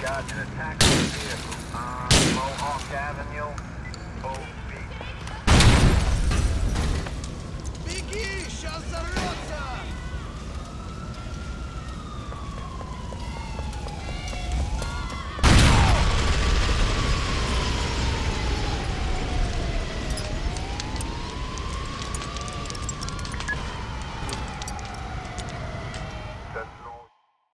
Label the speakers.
Speaker 1: Got an attack on the vehicle on Mohawk Avenue, Oak Beach.
Speaker 2: Беги, сейчас взорвется!